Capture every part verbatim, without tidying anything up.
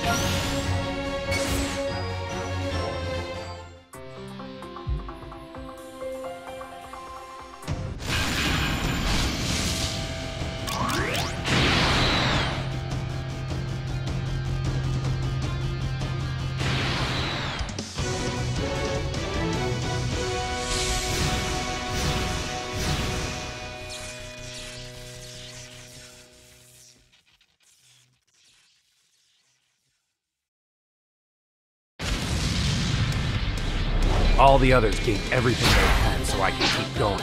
All the others gave everything they had so I could keep going.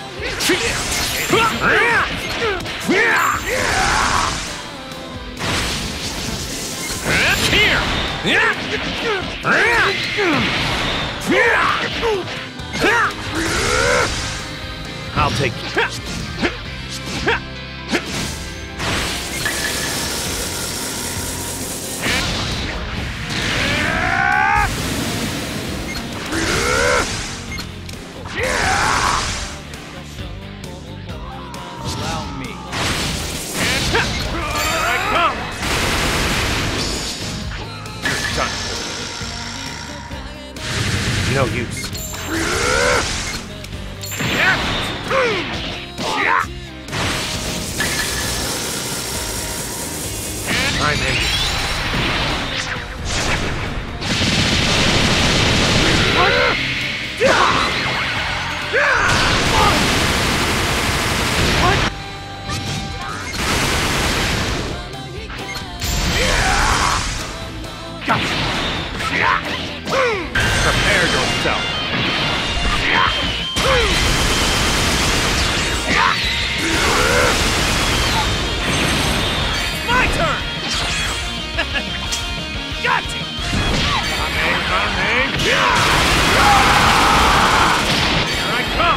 I'll take you. Allow me. Here I come! Done. No use. I'm in. Prepare yourself. My turn. Got you. Amen, amen. Here I come.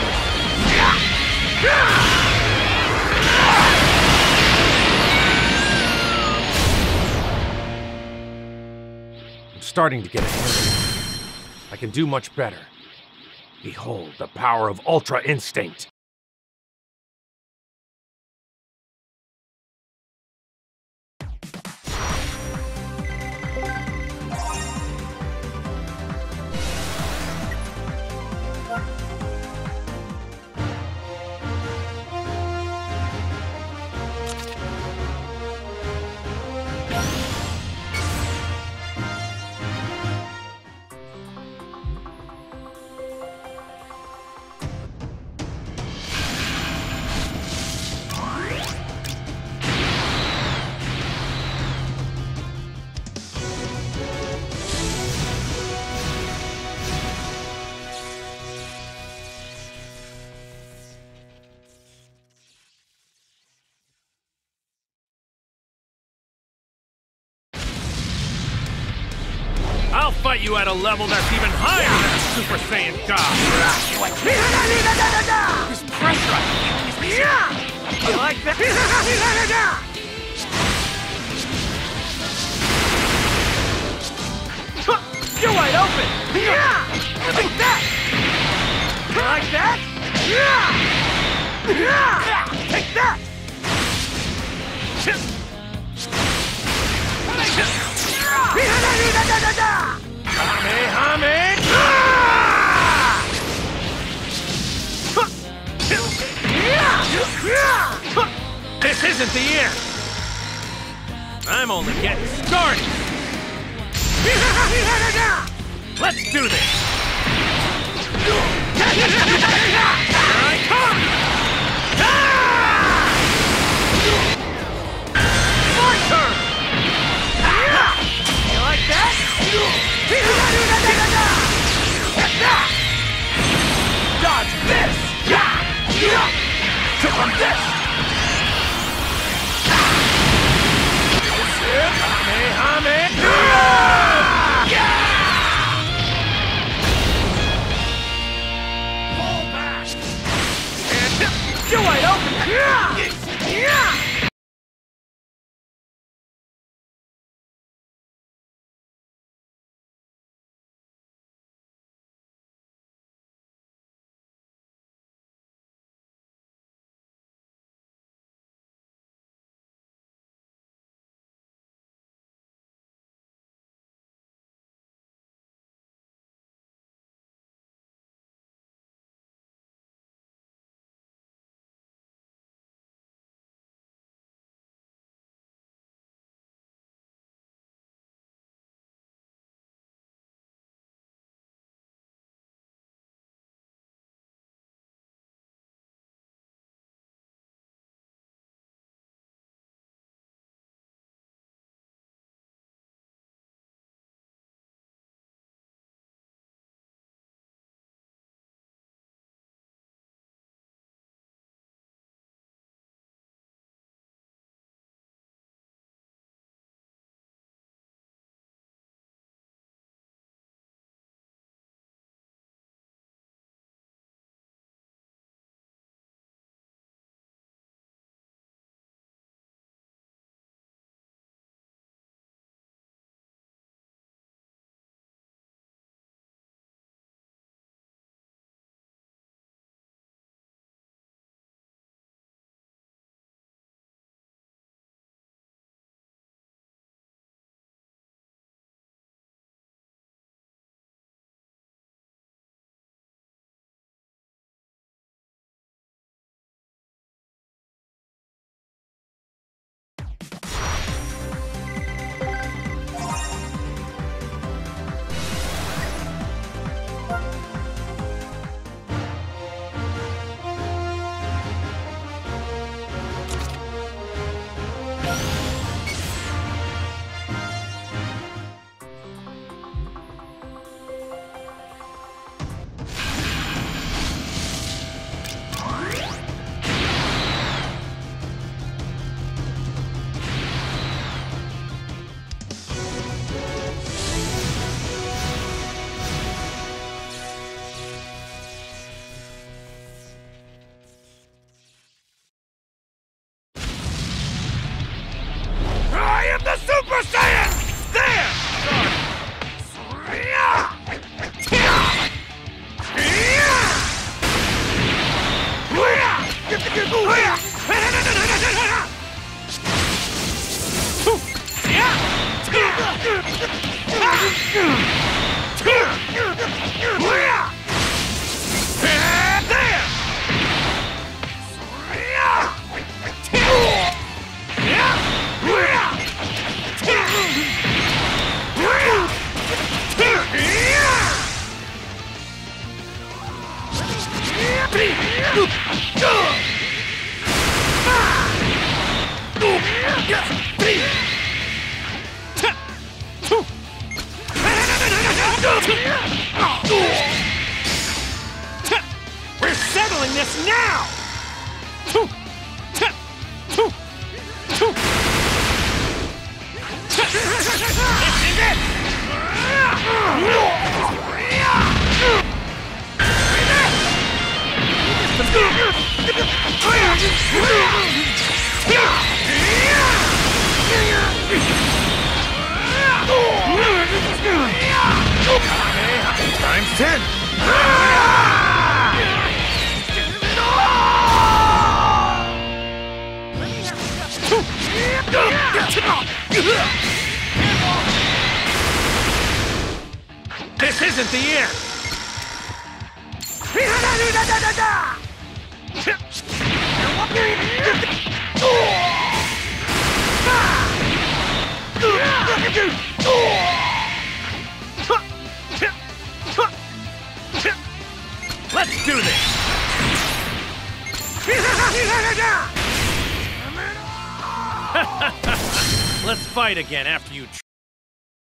I'm starting to get a handle. I can do much better. Behold the power of Ultra Instinct. I'll fight you at a level that's even higher than a Super Saiyan God! This pressure I feel! You like that? You're wide open! Like that! You like that? Take that! This isn't the end! I'm only getting started! Let's do this! Here I come! My turn! You like that? Dodge this! From this! Pull back! Super Saiyan! There! We're settling this now! This is it! Times ten! This isn't the end! Let's do this! Let's fight again after you